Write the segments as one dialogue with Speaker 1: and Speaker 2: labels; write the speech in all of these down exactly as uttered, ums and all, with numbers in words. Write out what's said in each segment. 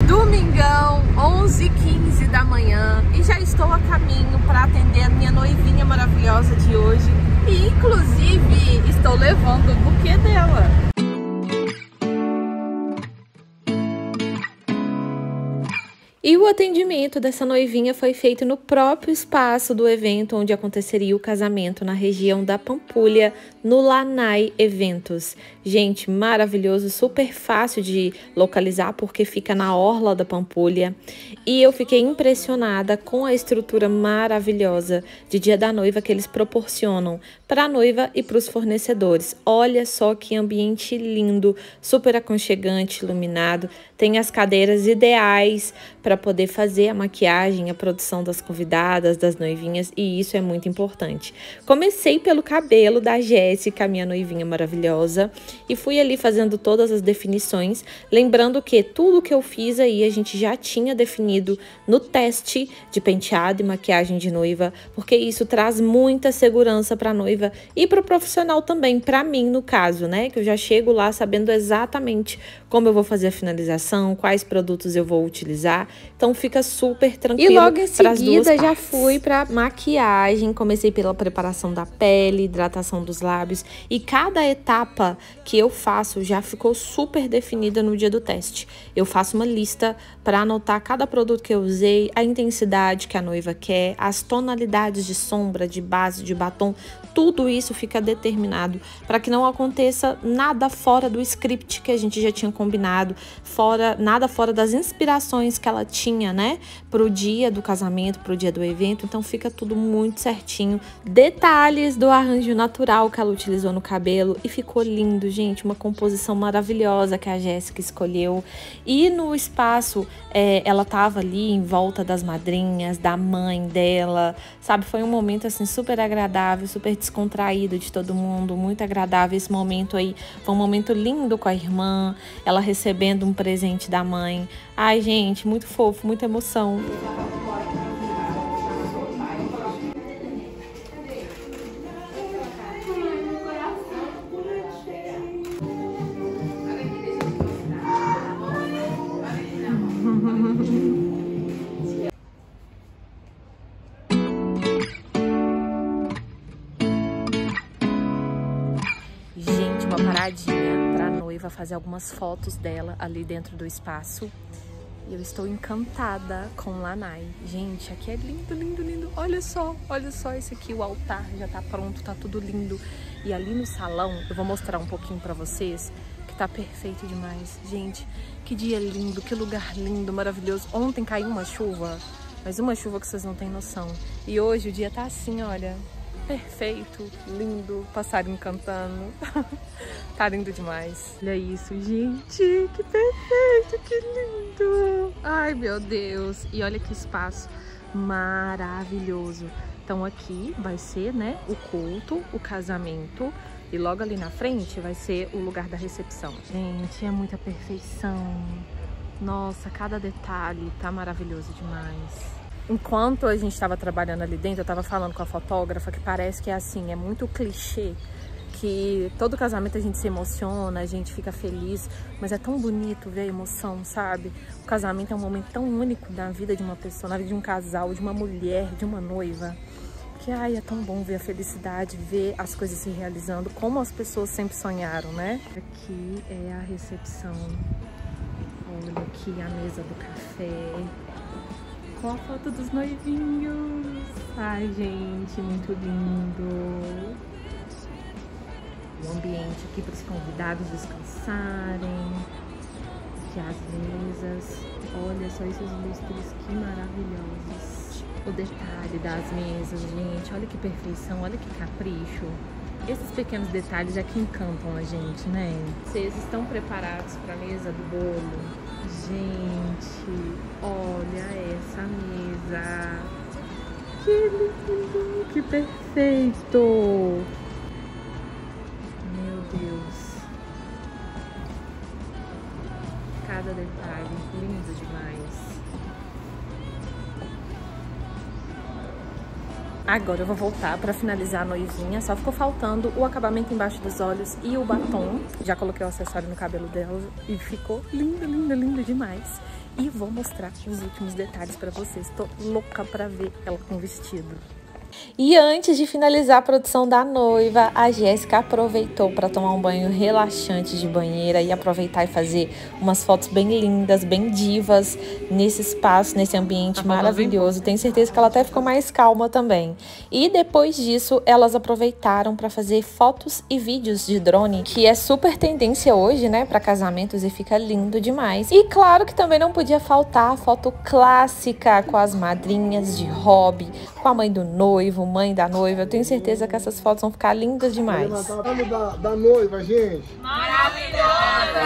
Speaker 1: Domingão, onze e quinze da manhã, e já estou a caminho para atender a minha noivinha maravilhosa de hoje. E inclusive estou levando o buquê dela. E o atendimento dessa noivinha foi feito no próprio espaço do evento onde aconteceria o casamento, na região da Pampulha, no Lanai Eventos. Gente, maravilhoso, super fácil de localizar porque fica na orla da Pampulha. E eu fiquei impressionada com a estrutura maravilhosa de Dia da Noiva que eles proporcionam para a noiva e para os fornecedores. Olha só que ambiente lindo, super aconchegante, iluminado. Tem as cadeiras ideais para poder fazer a maquiagem, a produção das convidadas, das noivinhas, e isso é muito importante. Comecei pelo cabelo da Jéssica, minha noivinha maravilhosa, e fui ali fazendo todas as definições, lembrando que tudo que eu fiz aí a gente já tinha definido no teste de penteado e maquiagem de noiva, porque isso traz muita segurança para a noiva e para o profissional também, para mim no caso, né, que eu já chego lá sabendo exatamente como eu vou fazer a finalização, quais produtos eu vou utilizar. Então fica super tranquilo. E logo em seguida já fui para maquiagem, comecei pela preparação da pele, hidratação dos lábios, e cada etapa que eu faço já ficou super definida no dia do teste. Eu faço uma lista para anotar cada produto que eu usei, a intensidade que a noiva quer, as tonalidades de sombra, de base, de batom, tudo isso fica determinado para que não aconteça nada fora do script que a gente já tinha combinado, fora nada fora das inspirações que ela tinha, né, pro dia do casamento, pro dia do evento. Então fica tudo muito certinho. Detalhes do arranjo natural que ela utilizou no cabelo e ficou lindo, gente, uma composição maravilhosa que a Jéssica escolheu. E no espaço, é, ela tava ali em volta das madrinhas, da mãe dela, sabe? Foi um momento assim super agradável, super descontraído de todo mundo, muito agradável esse momento aí. Foi um momento lindo com a irmã, ela recebendo um presente da mãe. Ai, gente, muito fofo, muita emoção. Gente, uma paradinha para a noiva fazer algumas fotos dela ali dentro do espaço. E eu estou encantada com Lanai. Gente, aqui é lindo, lindo, lindo. Olha só, olha só esse aqui, o altar já tá pronto, tá tudo lindo. E ali no salão, eu vou mostrar um pouquinho pra vocês, que tá perfeito demais. Gente, que dia lindo, que lugar lindo, maravilhoso. Ontem caiu uma chuva, mas uma chuva que vocês não têm noção. E hoje o dia tá assim, olha, perfeito, lindo, passarinho cantando. Tá lindo demais. Olha isso, gente, que perfeito, que lindo. Ai, meu Deus. E olha que espaço maravilhoso. Então aqui vai ser, né, o culto, o casamento. E logo ali na frente vai ser o lugar da recepção. Gente, é muita perfeição. Nossa, cada detalhe tá maravilhoso demais. Enquanto a gente estava trabalhando ali dentro, eu estava falando com a fotógrafa que parece que é assim, é muito clichê, que todo casamento a gente se emociona, a gente fica feliz, mas é tão bonito ver a emoção, sabe? O casamento é um momento tão único na vida de uma pessoa, na vida de um casal, de uma mulher, de uma noiva, que ai, é tão bom ver a felicidade, ver as coisas se realizando, como as pessoas sempre sonharam, né? Aqui é a recepção, olha aqui a mesa do café, com a foto dos noivinhos. Ai, gente, muito lindo. O ambiente aqui para os convidados descansarem. Aqui as mesas. Olha só esses lustres, que maravilhosos. O detalhe das mesas, gente. Olha que perfeição, olha que capricho. Esses pequenos detalhes é que encantam a gente, né? Vocês estão preparados para a mesa do bolo? Gente, olha essa mesa. Que lindo, que perfeito. Meu Deus. Cada detalhe, lindo demais. Agora eu vou voltar pra finalizar a noivinha. Só ficou faltando o acabamento embaixo dos olhos e o batom. Já coloquei o acessório no cabelo dela e ficou linda, linda, linda demais. E vou mostrar os últimos detalhes pra vocês. Tô louca pra ver ela com o vestido. E antes de finalizar a produção da noiva, a Jéssica aproveitou para tomar um banho relaxante de banheira e aproveitar e fazer umas fotos bem lindas, bem divas nesse espaço, nesse ambiente maravilhoso. Tenho certeza que ela até ficou mais calma também. E depois disso, elas aproveitaram para fazer fotos e vídeos de drone, que é super tendência hoje, né, para casamentos e fica lindo demais. E claro que também não podia faltar a foto clássica com as madrinhas de hobby, com a mãe do noivo, mãe da noiva. Eu tenho certeza que essas fotos vão ficar lindas demais.
Speaker 2: O nome da, da noiva, gente?
Speaker 1: Maravilhosa!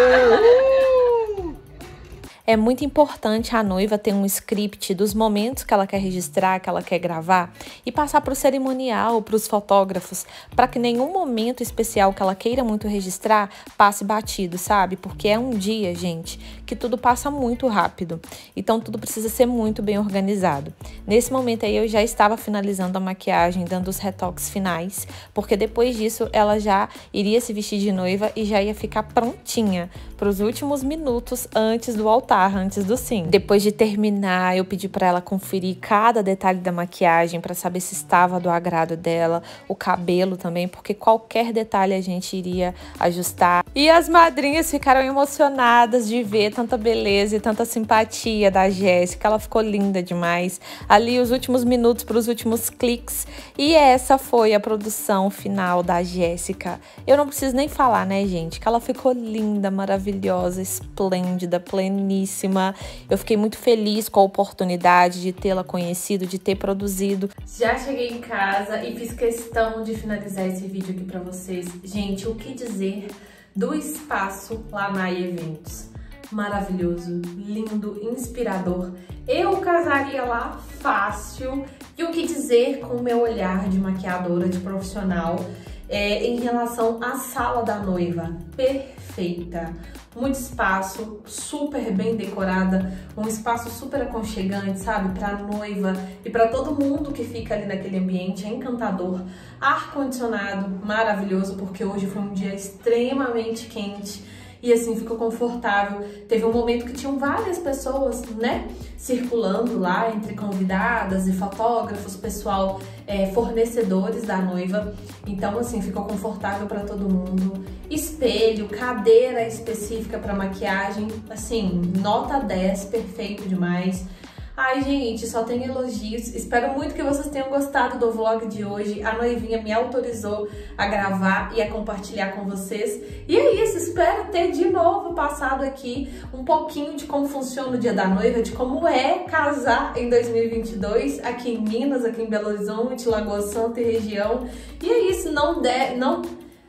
Speaker 1: É muito importante a noiva ter um script dos momentos que ela quer registrar, que ela quer gravar e passar para o cerimonial, para os fotógrafos, para que nenhum momento especial que ela queira muito registrar passe batido, sabe? Porque é um dia, gente, que tudo passa muito rápido. Então tudo precisa ser muito bem organizado. Nesse momento aí eu já estava finalizando a maquiagem, dando os retoques finais, porque depois disso ela já iria se vestir de noiva e já ia ficar prontinha para os últimos minutos antes do altar, antes do sim. Depois de terminar, eu pedi para ela conferir cada detalhe da maquiagem para saber se estava do agrado dela, o cabelo também, porque qualquer detalhe a gente iria ajustar. E as madrinhas ficaram emocionadas de ver tanta beleza e tanta simpatia da Jéssica. Ela ficou linda demais. Ali os últimos minutos para os últimos cliques. E essa foi a produção final da Jéssica. Eu não preciso nem falar, né, gente, que ela ficou linda, maravilhosa, esplêndida, pleníssima. Eu fiquei muito feliz com a oportunidade de tê-la conhecido, de ter produzido. Já cheguei em casa e fiz questão de finalizar esse vídeo aqui pra vocês. Gente, o que dizer do espaço Lanai Eventos? Maravilhoso, lindo, inspirador. Eu casaria lá fácil. E o que dizer com o meu olhar de maquiadora, de profissional, é, em relação à sala da noiva? Perfeita. Muito espaço, super bem decorada, um espaço super aconchegante, sabe? Pra noiva e pra todo mundo que fica ali naquele ambiente, é encantador. Ar-condicionado maravilhoso, porque hoje foi um dia extremamente quente. E assim, ficou confortável. Teve um momento que tinham várias pessoas, né, circulando lá, entre convidadas e fotógrafos, pessoal, é, fornecedores da noiva. Então, assim, ficou confortável para todo mundo. Espelho, cadeira específica para maquiagem, assim, nota dez, perfeito demais. Ai, gente, só tem elogios. Espero muito que vocês tenham gostado do vlog de hoje. A noivinha me autorizou a gravar e a compartilhar com vocês. E é isso, espero ter de novo passado aqui um pouquinho de como funciona o dia da noiva, de como é casar em dois mil e vinte e dois, aqui em Minas, aqui em Belo Horizonte, Lagoa Santa e região. E é isso, não der, não...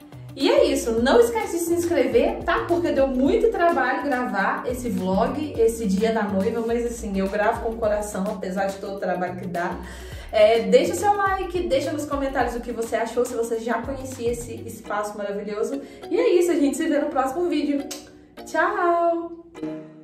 Speaker 1: E é isso, não esquece de se inscrever, tá? Porque deu muito trabalho gravar esse vlog, esse dia da noiva, mas assim, eu gravo com o coração, apesar de todo o trabalho que dá. É, deixa seu like, deixa nos comentários o que você achou, se você já conhecia esse espaço maravilhoso. E é isso, a gente se vê no próximo vídeo. Tchau!